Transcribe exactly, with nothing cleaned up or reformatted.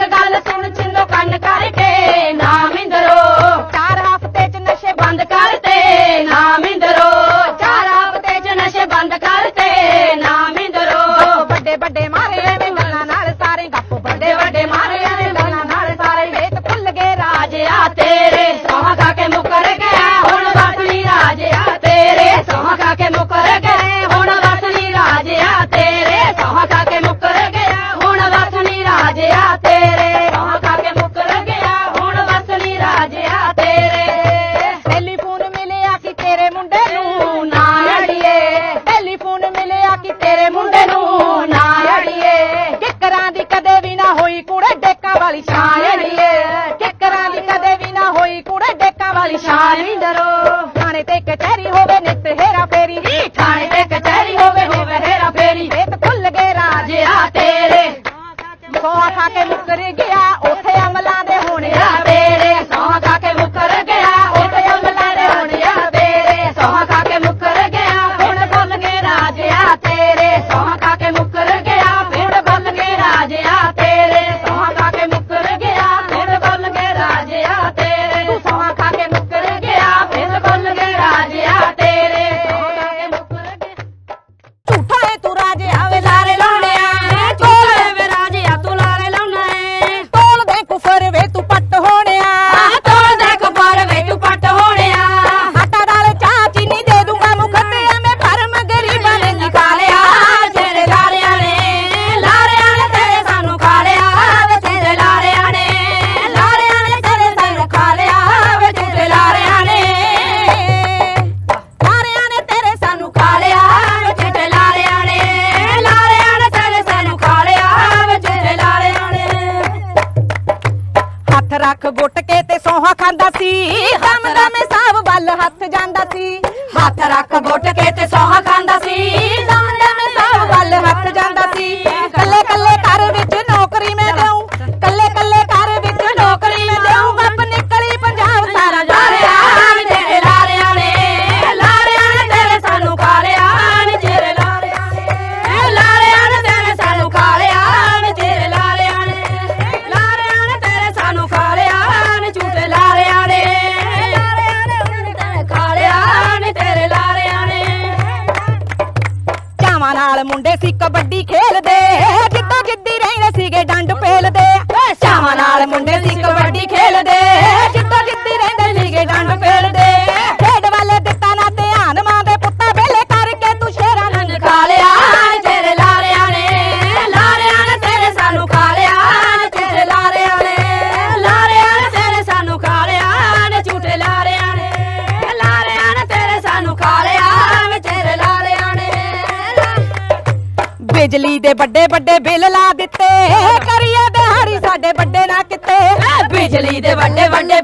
गल सुन छिंदो कन्न करके नाम इंदरो चार हफ्ते च नशे बंद करते नाम इंदरो चार हफ्ते च नशे बंद करते नाम इंदरो बड़े बड़े मारे ने गल्लां नाल सारे गप बड़े बड़े मारे ने गल्लां नाल सारे वेत खुल गए राजिया तेरे सौं खा के मुकर गया हुण वसनी राजिया तेरे सौं खा के मुकर गए हुण वसनी राजिया तेरे सौं खा के मुकर गया हुण वसनी राजिया तेरे सौं खा के मुकर गया हुण वसनी राजिया तेरे टेलीफोन मिलिया कि तेरे मुंडे नूं ना अड़िए टेलीफोन मिलिया कि तेरे मुंडे नूं ना अड़िए किकरां दी कदे भी ना होई कुड़े डेका वाली शान अड़िए किकरां दी कदे भी ना होई कुड़े डेका वाली शान इंदरो थाने ते कचहरी होवे नित हेरा फेरी थाने ते कचहरी होवे होवे हेरा फेरी वेत खुल गए राजिया तेरे सौं खा के मुकर गया उथे अमला दे होने तेरे सौं खा के मुकर गया उथे अमला दे होने तेरे सौं खा के मुकर गया हुण खुल गए राजिया तेरे सौं खा के मुकर गया हुण खुल गए राजिया तेरे सौं खा के मुकर गया हुण खुल गए राजिया तेरे तू सौं खा के मुकर गया हुण खुल गए राजिया तेरे सौं खा के मुकर गया झूठा है तू राजिया वे लारे लाउणिया झूठा है वे राजिया तू लारे लाउणा है तोल दे कुफर वे तू पट होणिया तोल दे कुफर वे तू पट होणिया आटा दाल चाह चीनी दे दूंगा मुखते में भरम गरीबां ने सिखा लिया तेरे लारियां ने लारियां ने तेरे सानू खा लिया वे तेरे लारियां ने लारियां ने तेरे सानू खा लिया वे तेरे लारियां ने लारियां ने तेरे सानू खा लिया वे तेरे लारियां ने लारियां ने तेरे सानू खा लिया वे तेरे लारियां ने हथ रख गुट के ते सोहा खांदा सी दम दम साहब वल हथ जांदा सी हथ रख गुट के ते सोहा खांदा सी दम दम साहब वल हथ जांदा सी कल्ले कल्ले घर विच नौकरी मैं देऊं कल्ले कल्ले घर विच नौकरी मैं देऊं गप निकली पंजाब सारा जा रिया वे तेरे लारियां ने लारियां ने तेरे सानू खा लिया वे तेरे लारियां ने लारियां ने तेरे सानू खा लिया वे तेरे लारियां ने लारियां ने तेरे सानू खा लिया वे झूठे लारियां ने लारियां ने तेरे खा लिया वे तेरे लारियां ने चावां नाल मुंडे सी कबड्डी खेलदे जिद्दो जिद्दी रहंदे सीगे डंड पेलदे चावां नाल मुंडे सी कबड्डी खेलदे जिद्दो जिद्दी रहंदे सीगे डंड पेलदे खेड वाले दित्ता ना ध्यान मां दे पुत्ता वेले करके तू शेरां नूं खा लिया तेरे लारियां ने लारियां ने तेरे सानू खा लिया तेरे लारियां ने लारियां ने तेरे सानू खा लिया ने झूठे लारियां ने लारियां ने तेरे सानू खा लिया वे तेरे लारियां ने बिजली दे बड़े बड़े बिल ला दिते करिए दिहाड़ी साडे बड़े ना किते बिजली दे बड़े बड़े